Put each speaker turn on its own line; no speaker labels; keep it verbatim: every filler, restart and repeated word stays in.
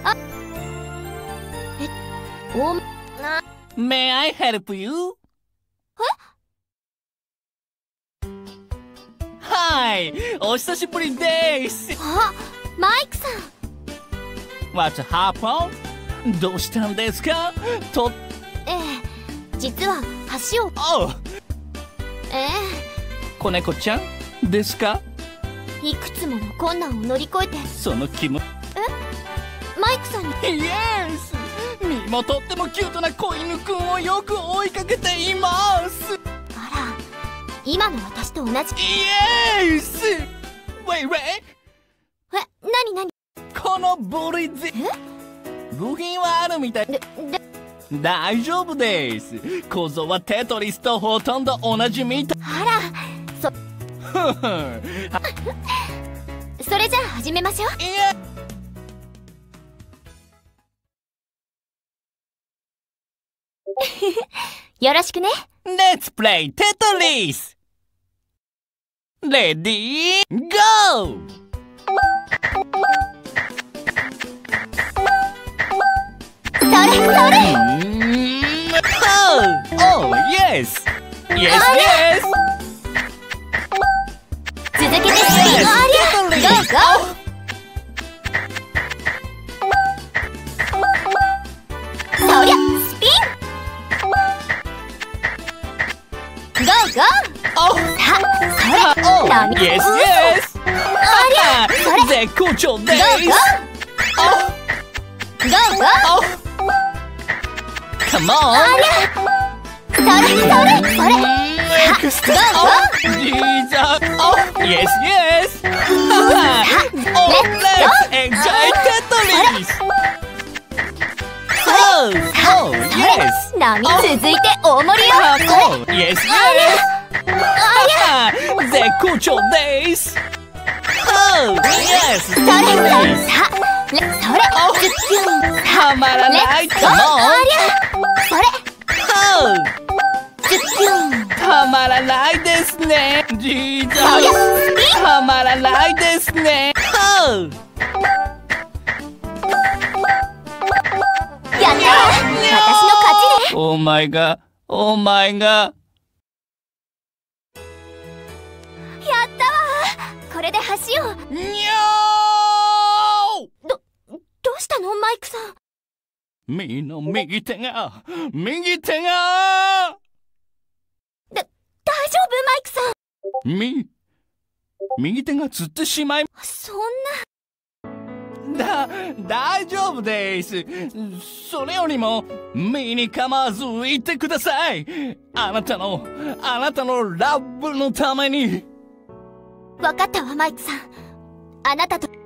あ、え、お、な、
May I help you?
え？
はい、お久しぶりです。
あ、マイクさん。
What's happened? どうしたんですか？と、
ええ、実は橋を。
おう、
ええ、
子猫ちゃんですか？
いくつもの困難を乗り越えて。
その気も。
え、マイクさんに。
イエス。みもとってもキュートな子犬くんをよく追いかけています。
あら、今の私と同じ。
イエス。ウェイウェイ。
え、なになに？
このブリゼ。部品はあるみたい。
で、で、
大丈夫です。構造はテトリスとほとんど同じみたい。
あら、そ、それじゃあ始めましょう。
いえ。
よろしくね。
Let's play Tetris! Ready? Go!
それそれ。
Oh! Oh, yes! Yes, yes!
続けてスピン。ありゃ、ゴーゴー。そりゃ、スピン。ゴーゴー。
Oh!
さあ、それ。
Oh!
何？
Yes,
うん
yes!
ありゃ、それ。
絶好調で
ゴーゴー。
す！ Oh!
ゴーゴー。
Oh! Come on!
ありゃ、それそれそれ。
Next!
ゴーゴ
Oh! Jesus! Oh! Yes, yes! Oh! Let's enjoy Tetris! Oh! Oh! Yes!
波続いて大盛りよ。
Oh! Yes, yes!
ありゃ、
絶好調です！ Oh! Yes!
それそれ。さあ、レ、それ。ズッキュン。
たまらない！
Let's go!
Come on!
ありゃ、それ。
Oh!
ズッキュン。
たまらないですね！ Jesus!
そりゃ、スピン。
たまらないですね！ Oh!
やったー、私の勝ちね。
Oh my god! Oh my god!
やったわー。これで橋を。
にゃー！
ど、どうしたのマイクさん。
右の右手が、右手が！
だ、大丈夫マイクさん。
み、右手がつってしまい、
そん
だ、大丈夫です。それよりも、身に構わず言ってください。あなたの、あなたのラブのために。
な。わかったわマイクさん。あなたと